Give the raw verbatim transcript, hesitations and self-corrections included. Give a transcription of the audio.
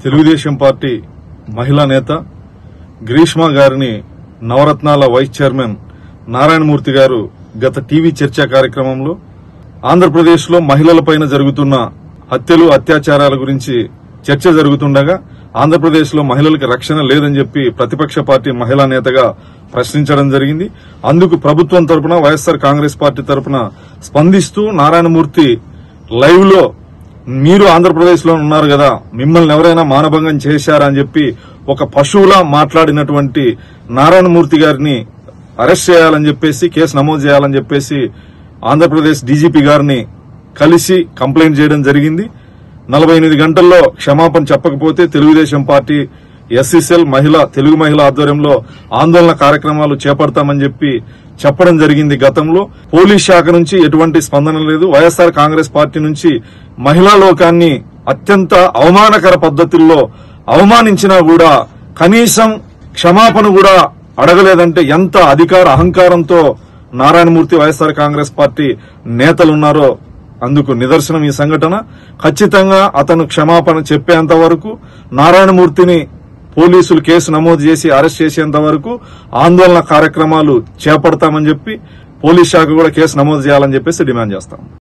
Telugu Desam party మహిళా నేత గ్రీష్మ గారిని నవరత్నాల వైస్ చైర్మన్ నారాయణమూర్తి గారు గత టీవీ చర్చా కార్యక్రమంలో ఆంధ్రప్రదేశ్ లో మహిళలపైన జరుగుతున్న హత్యలు అత్యాచారాల గురించి చర్చ జరుగుతుండగా ఆంధ్రప్రదేశ్ లో మహిళలకు రక్షణ లేదని చెప్పి ప్రతిపక్ష పార్టీ మహిళా నేతగా ప్రశ్నించడం జరిగింది. అందుకు ప్రభుత్వం తరపున వైఎస్సార్ కాంగ్రెస్ పార్టీ తరపున స్పందిస్తూ నారాయణమూర్తి లైవ్ లో మీరు ఆంధ్రప్రదేశ్ లో ఉన్నారు కదా, మిమ్మల్ని ఎవరైనా మానభంగం చేశారా అని చెప్పి ఒక పశువులా మాట్లాడినటువంటి నారాయణమూర్తి గారిని అరెస్ట్ చేయాలని చెప్పేసి కేసు నమోదు చేయాలని చెప్పేసి ఆంధ్రప్రదేశ్ డీజీపీ గారిని కలిసి కంప్లైంట్ చేయడం జరిగింది. నలభై ఎనిమిది గంటల్లో క్షమాపణ చెప్పకపోతే తెలుగుదేశం పార్టీ ఎస్సీసెల్ మహిళ తెలుగు మహిళ ఆధ్వర్యంలో ఆందోళన కార్యక్రమాలు చేపడతామని చెప్పి చెప్పడం జరిగింది. గతంలో పోలీస్ శాఖ నుంచి ఎటువంటి స్పందన లేదు. వైఎస్సార్ కాంగ్రెస్ పార్టీ నుంచి మహిళా లోకాన్ని అత్యంత అవమానకర పద్దతుల్లో అవమానించినా కూడా కనీసం క్షమాపణ కూడా అడగలేదంటే ఎంత అధికార అహంకారంతో నారాయణమూర్తి వైఎస్సార్ కాంగ్రెస్ పార్టీ నేతలున్నారో అందుకు నిదర్శనం ఈ సంఘటన. ఖచ్చితంగా అతను క్షమాపణ చెప్పేంత వరకు నారాయణమూర్తిని పోలీసులు కేసు నమోదు చేసి అరెస్ట్ చేసేంత వరకు ఆందోళన కార్యక్రమాలు చేపడతామని చెప్పి పోలీస్ శాఖ కూడా కేసు నమోదు చేయాలని చెప్పేసి డిమాండ్ చేస్తాం.